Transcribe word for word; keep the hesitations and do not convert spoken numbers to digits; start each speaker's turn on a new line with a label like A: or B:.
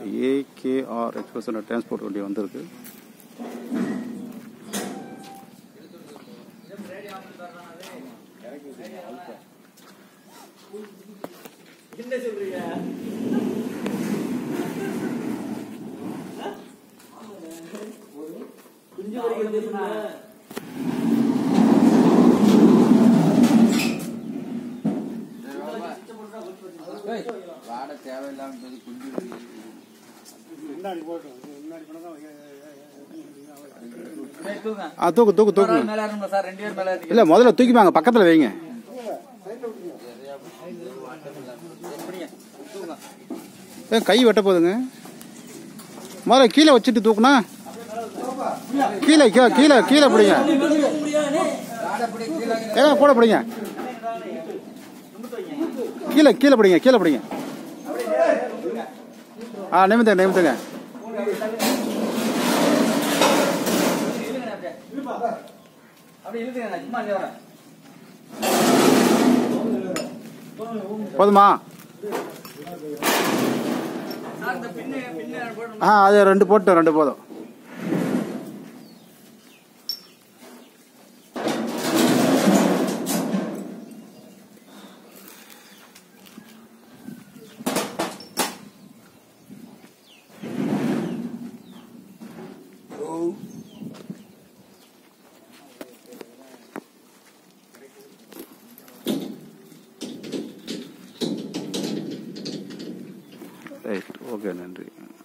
A: AKR express transport வண்டி வந்திருக்கு. தூக்கு தூக்கு தூக்கு இல்ல, முதல்ல தூக்கி வாங்க, பக்கத்துல வைங்க. கை வெட்ட போதுங்க. முதல்ல கீழே வச்சுட்டு தூக்குனா கீழே கீழே கீழே பிடிங்க. ஏங்க கூட பிடிங்க, கீழே கீழே பிடிங்க, கீழே பிடிங்க. ஆ நிமித்துங்க நிமித்துங்க. போதுமா? ஆ அது ரெண்டு போட்டோம், ரெண்டு போதும். ரைட், ஓகே, நன்றி.